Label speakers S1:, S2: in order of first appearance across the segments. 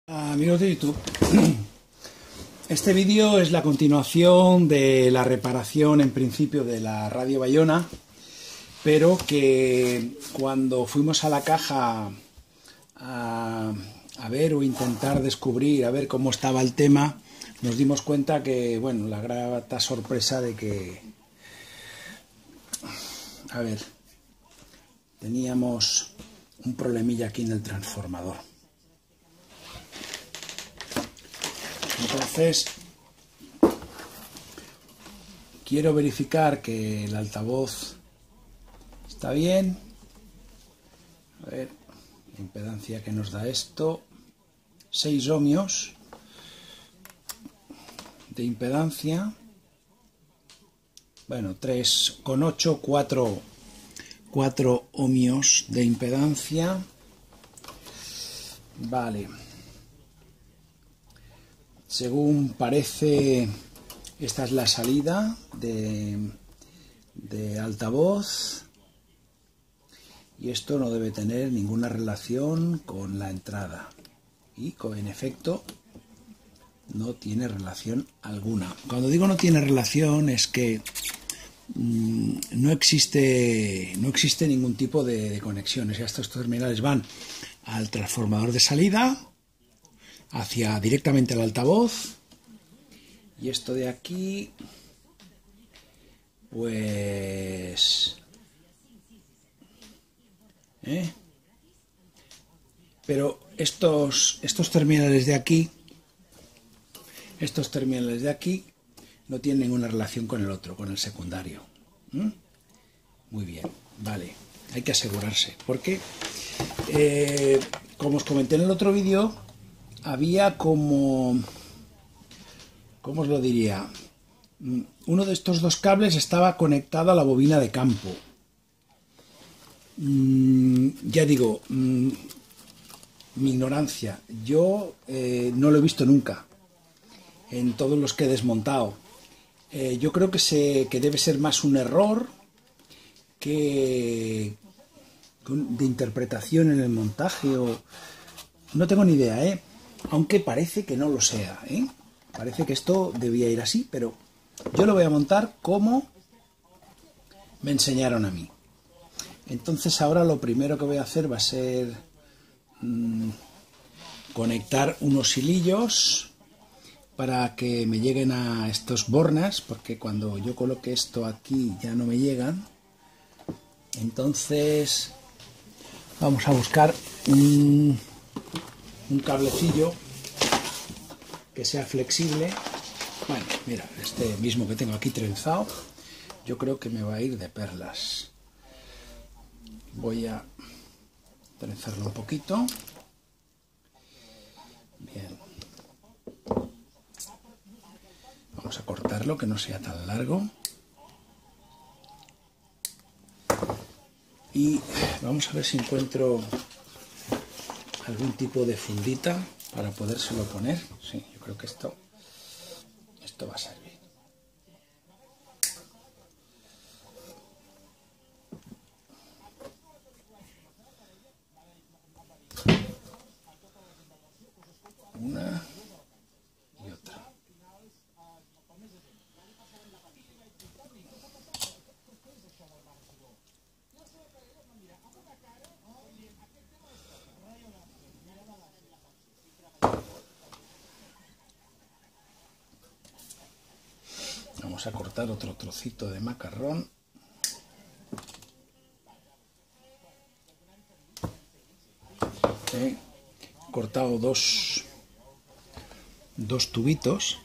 S1: Amigos de YouTube, este vídeo es la continuación de la reparación en principio de la radio Bayona, pero que cuando fuimos a la caja a ver o intentar descubrir, a ver cómo estaba el tema, nos dimos cuenta que, bueno, la grata sorpresa de que, a ver, teníamos un problemilla aquí en el transformador. Entonces, quiero verificar que el altavoz está bien. A ver, la impedancia que nos da esto, 6 ohmios de impedancia. Bueno, 3,8, 4 ohmios de impedancia. Vale. Según parece, esta es la salida de altavoz y esto no debe tener ninguna relación con la entrada y en efecto no tiene relación alguna. Cuando digo no tiene relación es que no existe ningún tipo de conexión. O sea, estos terminales van al transformador de salida, directamente al altavoz, y esto de aquí pues pero estos terminales de aquí no tienen ninguna relación con el otro, con el secundario. Muy bien, vale, hay que asegurarse porque como os comenté en el otro vídeo, había como, ¿cómo os lo diría? Uno de estos dos cables estaba conectado a la bobina de campo. Ya digo, mi ignorancia. Yo no lo he visto nunca en todos los que he desmontado. Yo creo que debe ser más un error que de interpretación en el montaje, o no tengo ni idea, aunque parece que no lo sea, parece que esto debía ir así, pero yo lo voy a montar como me enseñaron a mí. Entonces ahora lo primero que voy a hacer va a ser conectar unos hilillos para que me lleguen a estos bornas, porque cuando yo coloque esto aquí ya no me llegan. Entonces vamos a buscar un cablecillo que sea flexible. Bueno, mira, este mismo que tengo aquí trenzado, yo creo que me va a ir de perlas. Voy a trenzarlo un poquito. Bien. Vamos a cortarlo, que no sea tan largo. Y vamos a ver si encuentro algún tipo de fundita para podérselo poner. Sí, yo creo que esto va a servir. Una y otra. Vamos a cortar otro trocito de macarrón. He cortado dos tubitos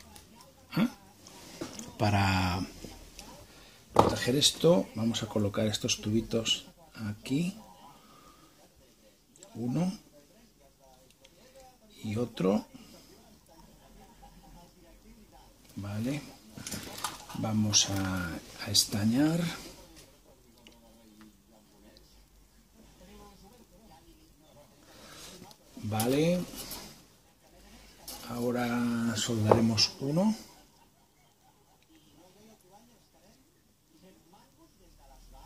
S1: para proteger esto. Vamos a colocar estos tubitos aquí, uno y otro. Vale, vamos a estañar. Vale, ahora soldaremos uno.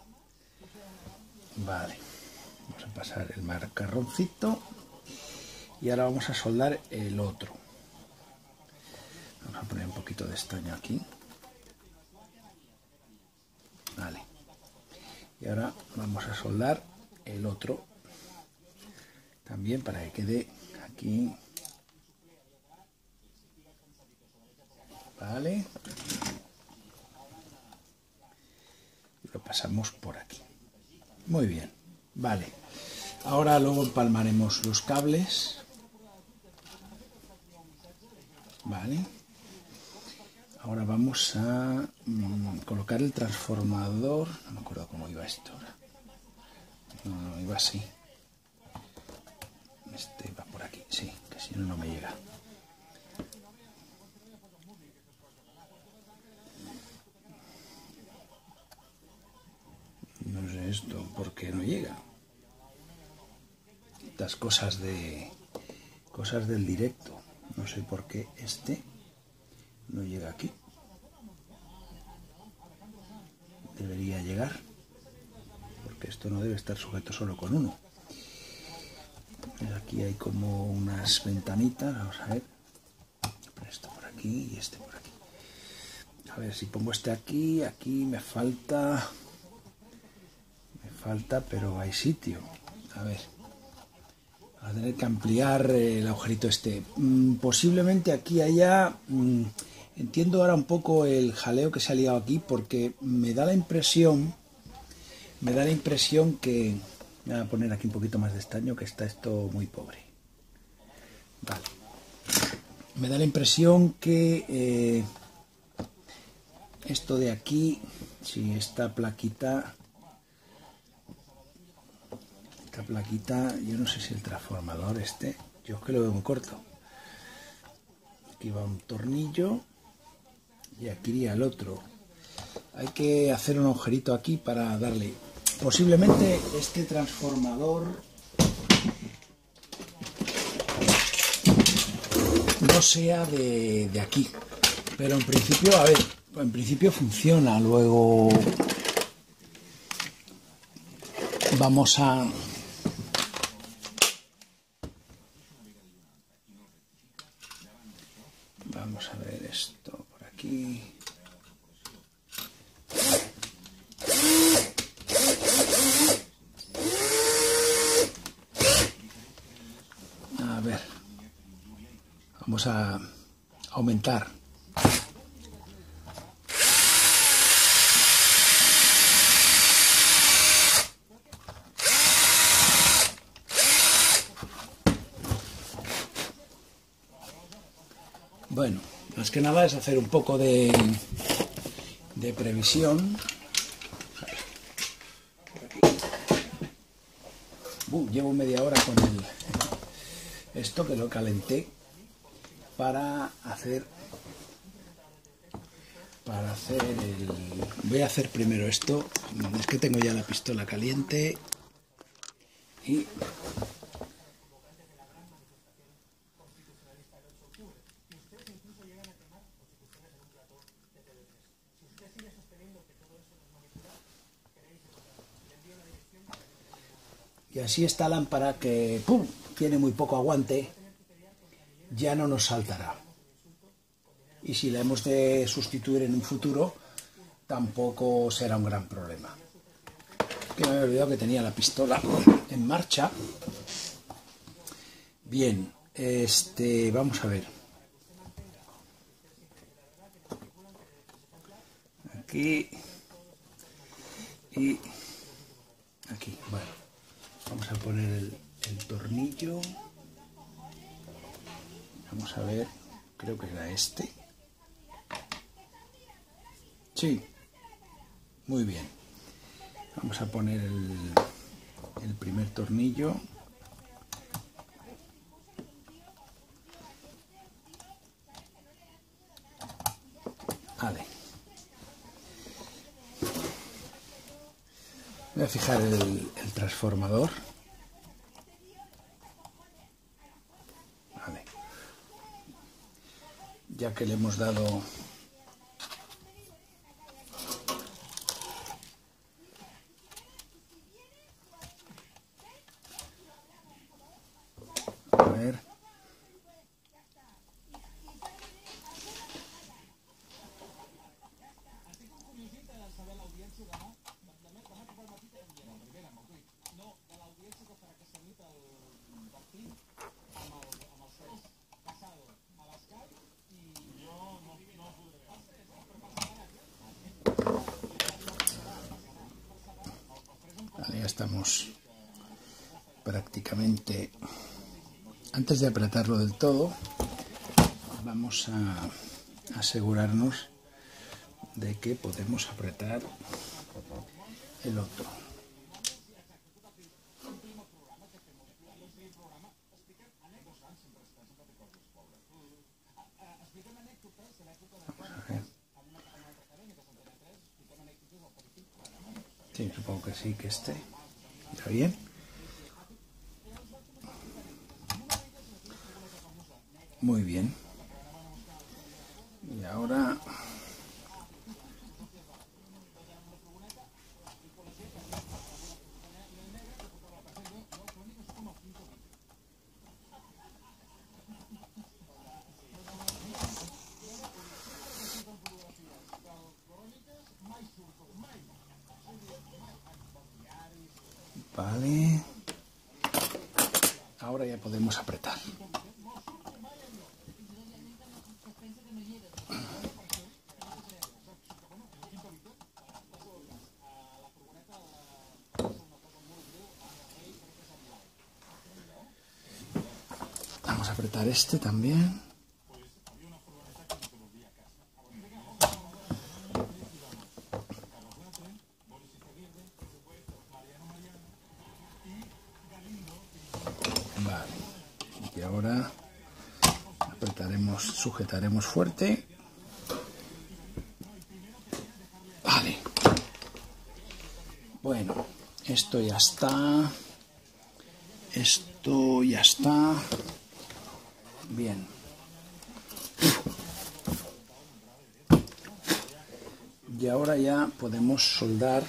S1: Vale, vamos a pasar el macarroncito Y ahora vamos a soldar el otro. Vamos a poner un poquito de estaño aquí. Vale. Y ahora vamos a soldar el otro también para que quede aquí. Vale. Y lo pasamos por aquí. Muy bien. Vale. Ahora luego empalmaremos los cables. Vale. Ahora vamos a colocar el transformador. No me acuerdo cómo iba esto ahora. No, iba así. Este va por aquí, sí, que si no, no me llega. No sé esto, ¿por qué no llega? Estas cosas del directo. No sé por qué este no llega aquí. Debería llegar, porque esto no debe estar sujeto solo con uno. Aquí hay como unas ventanitas, vamos a ver. Esto por aquí y este por aquí. A ver, si pongo este aquí, aquí me falta, pero hay sitio. A ver, voy a tener que ampliar el agujerito este. Posiblemente aquí haya... entiendo ahora un poco el jaleo que se ha liado aquí, porque me da la impresión que... Voy a poner aquí un poquito más de estaño, que está esto muy pobre. Vale. Me da la impresión que esto de aquí, si esta plaquita, yo no sé si el transformador este, yo es que lo veo muy corto. Aquí va un tornillo y aquí iría el otro. Hay que hacer un agujerito aquí para darle. Posiblemente este transformador no sea de aquí, pero en principio, a ver, en principio funciona. Luego vamos a ver esto por aquí. A ver, vamos a aumentar. Bueno, más que nada es hacer un poco de previsión. Llevo media hora con esto, que lo calenté para hacer el... Voy a hacer primero esto. Es que tengo ya la pistola caliente y... Y así esta lámpara, que tiene muy poco aguante, ya no nos saltará. Y si la hemos de sustituir en un futuro, tampoco será un gran problema. Que me había olvidado que tenía la pistola en marcha. Bien, vamos a ver. Aquí y aquí, bueno. Vamos a poner el tornillo. Vamos a ver, creo que era este. Sí, muy bien. Vamos a poner el primer tornillo. Vale. Voy a fijar el transformador. Vale. Ya que le hemos dado... A ver... estamos prácticamente. Antes de apretarlo del todo, vamos a asegurarnos de que podemos apretar el otro. Vamos a ver. Sí, supongo que sí, que esté. ¿Está bien? Muy bien. Y ahora vale. Ahora ya podemos apretar. Vamos a apretar este también. Vale. Y ahora apretaremos, sujetaremos fuerte. Vale. Bueno, esto ya está. Esto ya está. Bien. Y ahora ya podemos soldar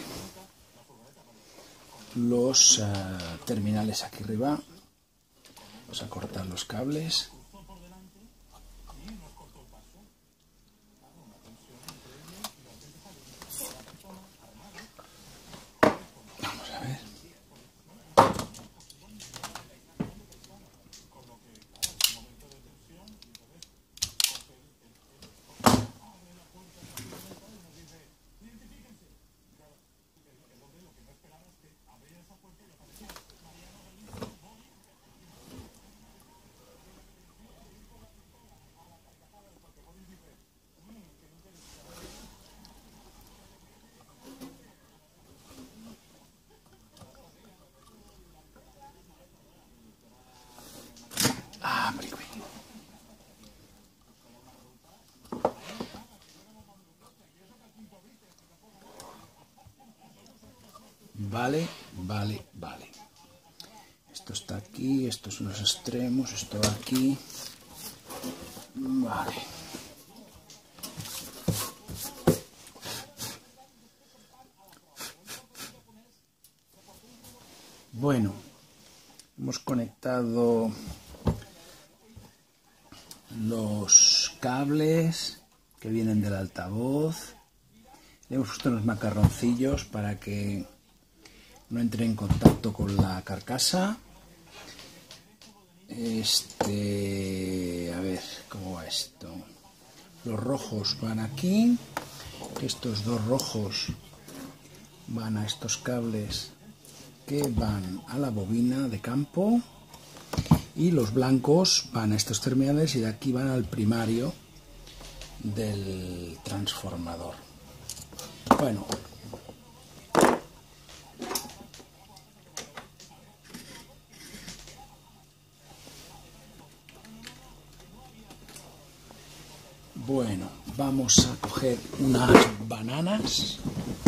S1: los terminales aquí arriba. Vamos a cortar los cables. Vamos a ver. Vale, vale, vale. Esto está aquí, estos son los extremos, esto va aquí. Vale. Bueno, hemos conectado los cables que vienen del altavoz. Le hemos puesto unos macarroncillos para que no entre en contacto con la carcasa. A ver, ¿cómo va esto? Los rojos van aquí. Estos dos rojos van a estos cables que van a la bobina de campo. Y los blancos van a estos terminales y de aquí van al primario del transformador. Bueno. Bueno, vamos a coger unas bananas.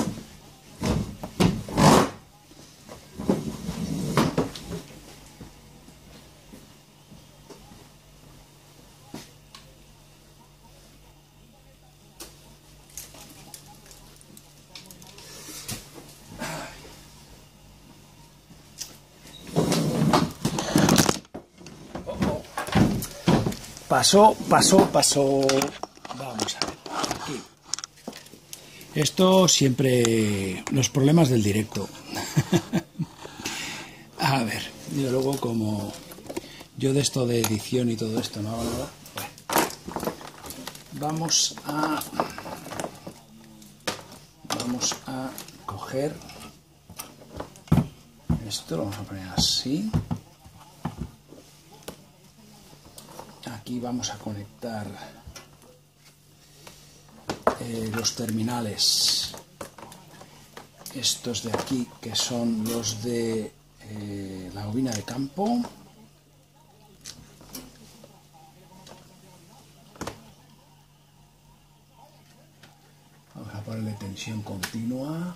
S1: Pasó. Vamos a ver. Aquí. Esto siempre. Los problemas del directo. A ver. Y luego, como yo de esto de edición y todo esto no hago nada. Bueno, vamos a coger Esto lo vamos a poner así. Aquí vamos a conectar los terminales, estos de aquí, que son los de la bobina de campo. Vamos a ponerle tensión continua.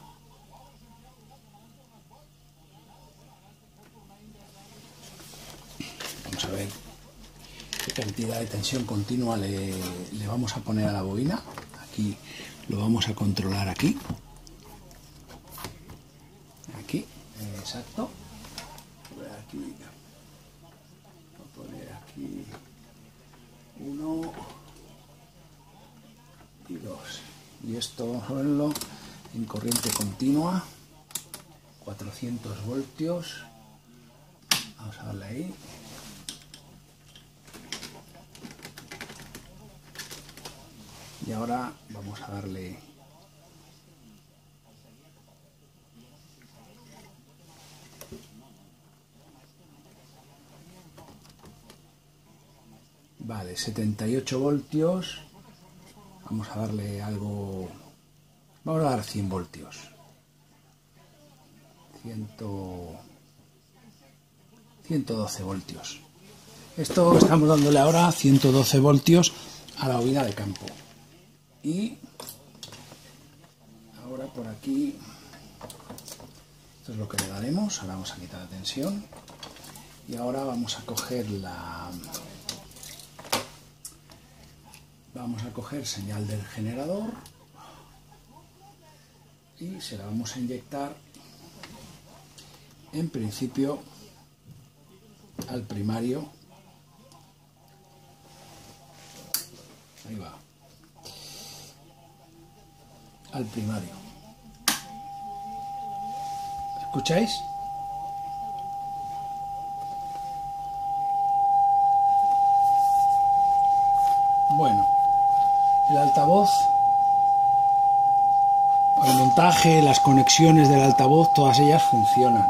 S1: Vamos a ver qué cantidad de tensión continua le vamos a poner a la bobina. Aquí lo vamos a controlar aquí. Aquí, exacto. Aquí, voy a poner aquí 1 y 2. Y esto vamos a verlo en corriente continua, 400 voltios. Vamos a darle ahí. Y ahora vamos a darle vale, 78 voltios. Vamos a darle algo, vamos a dar 100 voltios. 112 voltios. Esto estamos dándole ahora 112 voltios a la bobina de campo. Y ahora por aquí, esto es lo que le daremos. Ahora vamos a quitar la tensión. Y ahora vamos a coger señal del generador y se la vamos a inyectar en principio al primario. Ahí va. Al primario. ¿Escucháis? Bueno, el altavoz, el montaje, las conexiones del altavoz, todas ellas funcionan.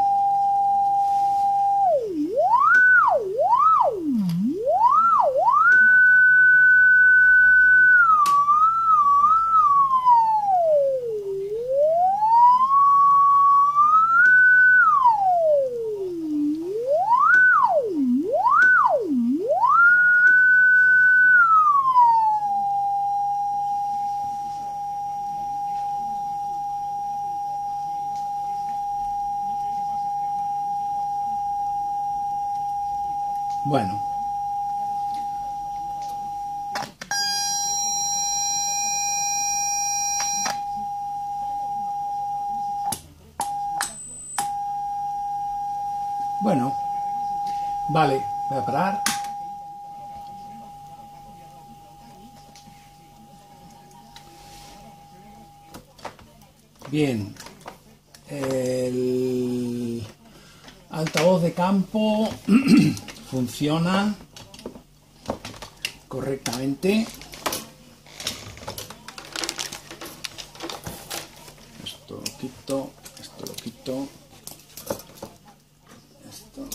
S1: Bueno, vale, voy a parar. Bien, el altavoz de campo funciona correctamente. Esto lo quito, esto lo quito, esto.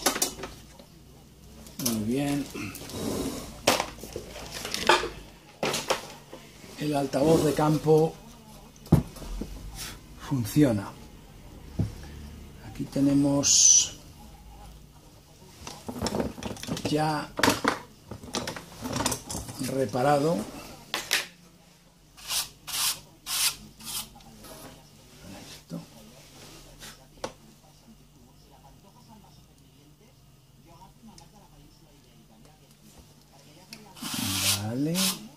S1: Muy bien. El altavoz de campo funciona. Aquí tenemos ya reparado esto. Vale.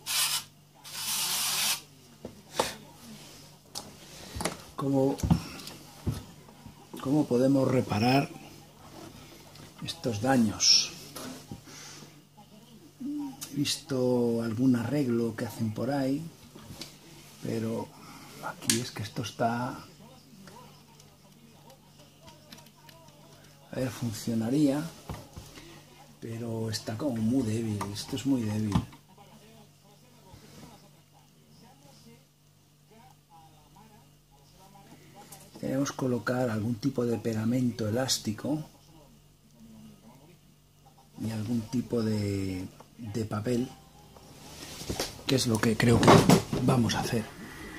S1: ¿Cómo podemos reparar estos daños? He visto algún arreglo que hacen por ahí, pero aquí es que esto está... A ver, funcionaría, pero está como muy débil. Esto es muy débil. Queremos colocar algún tipo de pegamento elástico y algún tipo de papel, que es lo que creo que vamos a hacer.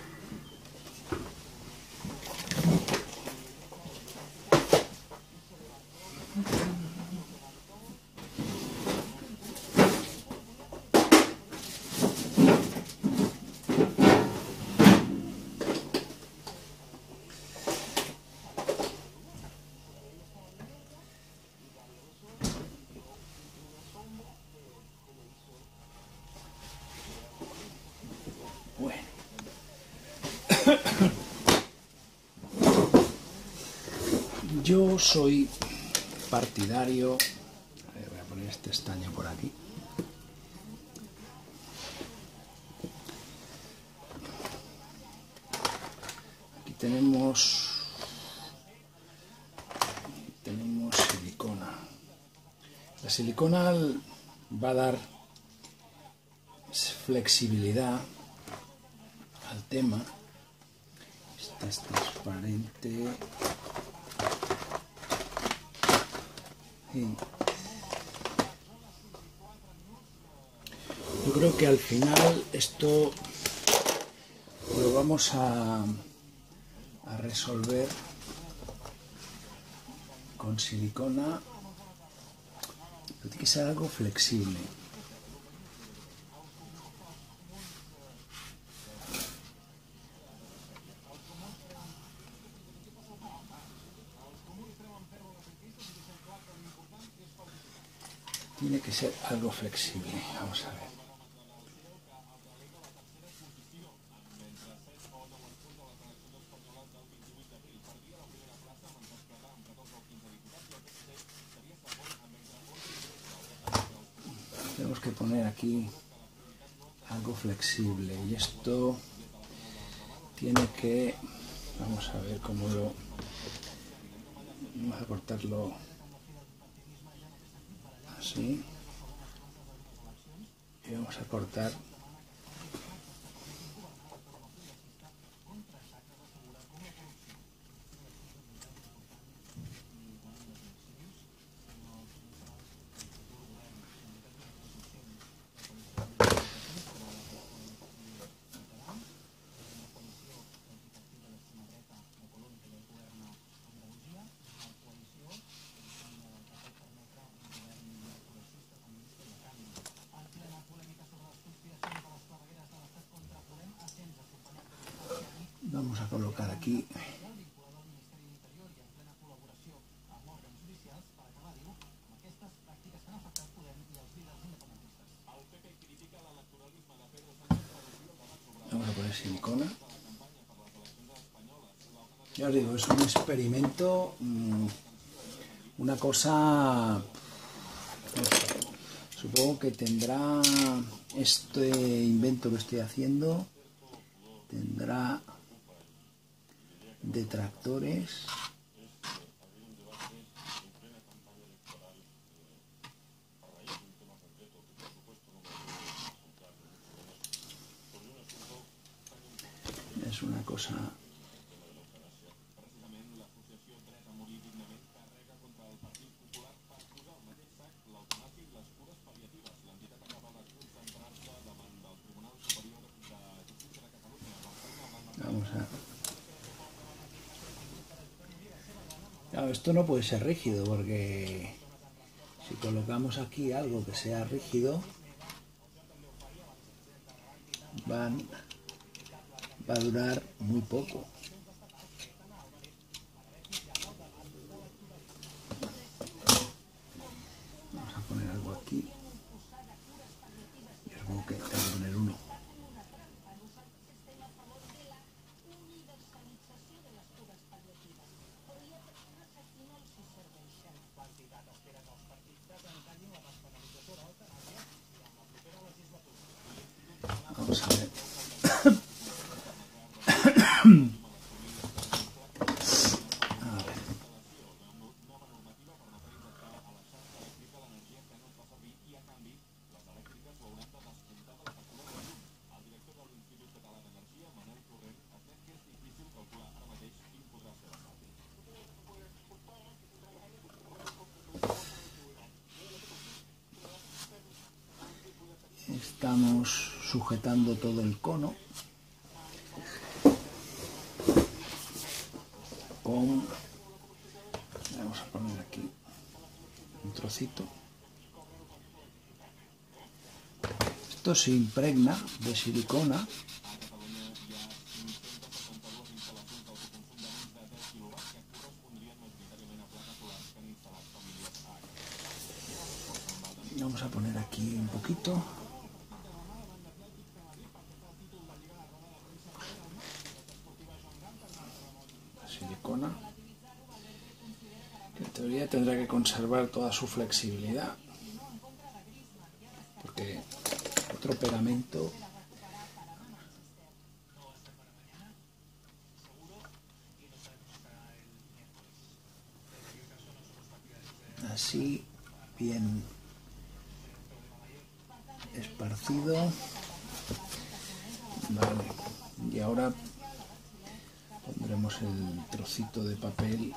S1: Bueno. Yo soy partidario, voy a poner este estaño por aquí. Aquí tenemos silicona. La silicona va a dar flexibilidad al tema. Esta es transparente. Yo creo que al final esto lo vamos a resolver con silicona, pero tiene que ser algo flexible. Tiene que ser algo flexible. Vamos a ver. Tenemos que poner aquí algo flexible y esto tiene que, vamos a ver cómo lo, vamos a cortarlo así y vamos a cortar vamos a colocar aquí vamos a poner silicona. Ya os digo, es un experimento, una cosa, supongo que tendrá este invento que estoy haciendo, tendrá detractores. Es una cosa... Vamos a... Claro, esto no puede ser rígido porque si colocamos aquí algo que sea rígido va a durar muy poco. Vamos a poner algo aquí. Y algo que tengo que poner uno. Vamos a ver. estamos sujetando todo el cono con, vamos a poner aquí un trocito. Esto se impregna de silicona y vamos a poner aquí un poquito. Silicona, que en teoría tendrá que conservar toda su flexibilidad, porque otro pegamento así bien esparcido. Vale, y ahora pondremos el trocito de papel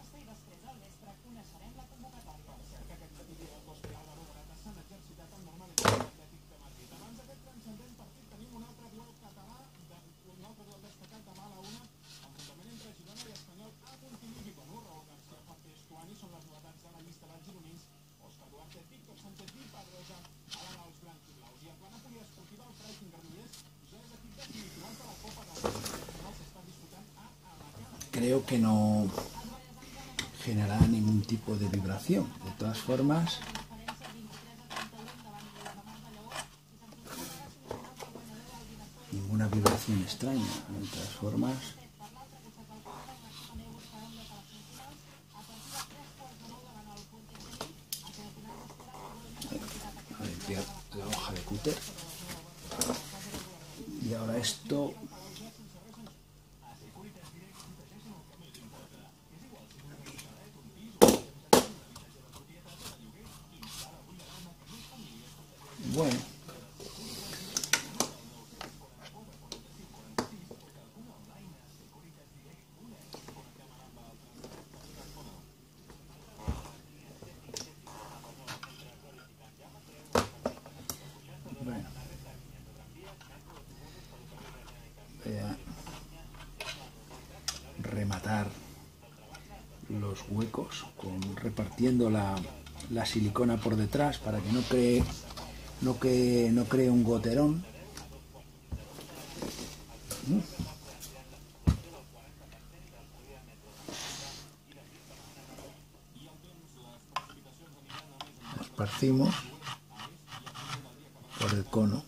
S1: creo que no generará ningún tipo de vibración. De todas formas, ninguna vibración extraña. De todas formas, a limpiar la hoja de cúter. Y ahora esto bueno, voy a rematar los huecos repartiendo la silicona por detrás para que no cree un goterón. Lo esparcimos por el cono.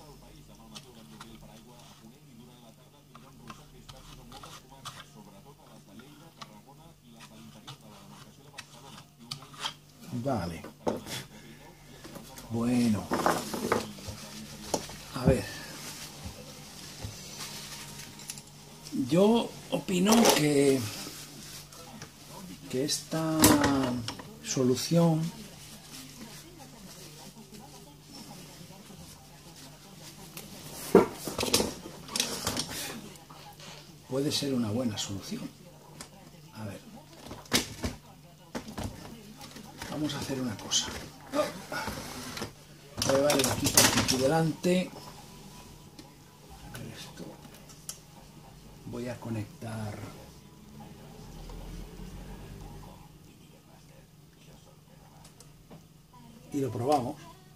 S1: Vale. Bueno. A ver. Yo opino que esta solución puede ser una buena solución. A ver. Vamos a hacer una cosa. Voy a llevar el equipo aquí delante. Esto. Voy a conectar y lo probamos.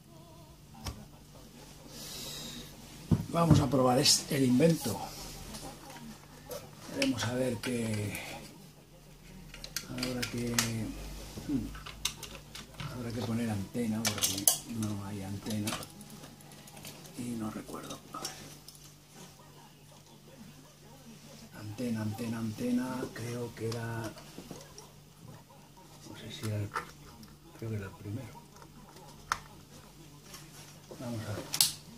S1: Vamos a probar el invento. Veremos a ver qué habrá que poner antena porque no hay antena y no recuerdo. A ver. Antena, creo que era, no sé si era, creo que era el primero. Vamos a ver.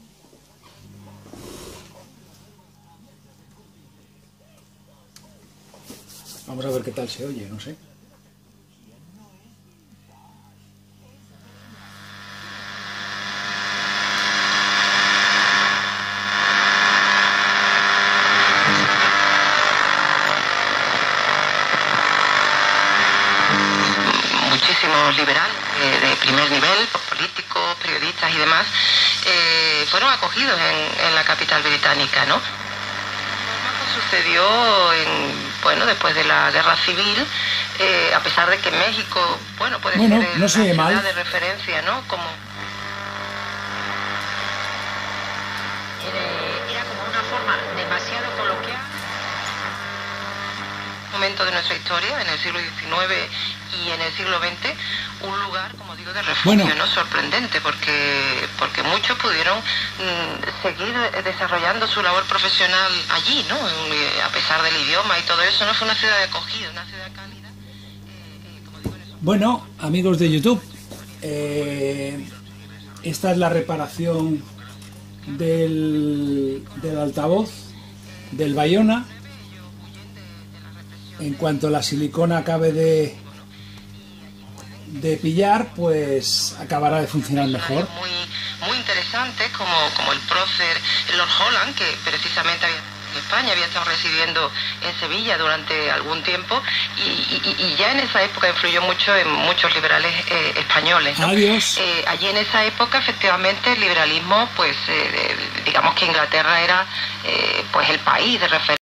S1: Vamos a ver qué tal se oye, no sé.
S2: Muchísimos liberales de primer nivel, políticos, políticos, periodistas y demás, fueron acogidos en la capital británica, ¿no? Sucedió después de la guerra civil, a pesar de que México, puede ser
S1: no
S2: una
S1: se ve
S2: ciudad
S1: mal.
S2: de referencia, ¿no? Era como una forma demasiado coloquial. Momento de nuestra historia, en el siglo XIX y en el siglo XX, un lugar, como digo, de refugio, ¿no? Sorprendente, porque muchos pudieron seguir desarrollando su labor profesional allí, ¿no? A pesar del idioma y todo eso, no fue una ciudad de acogida, una ciudad cálida. Como digo,
S1: Bueno, amigos de YouTube, esta es la reparación del altavoz del Baiona. En cuanto la silicona acabe de pillar, pues acabará de funcionar mejor.
S2: Muy interesantes, como el prócer Lord Holland, que precisamente en España había estado residiendo en Sevilla durante algún tiempo, y ya en esa época influyó mucho en muchos liberales españoles, ¿no?
S1: Adiós.
S2: Allí en esa época, efectivamente, el liberalismo, digamos que Inglaterra era el país de referencia.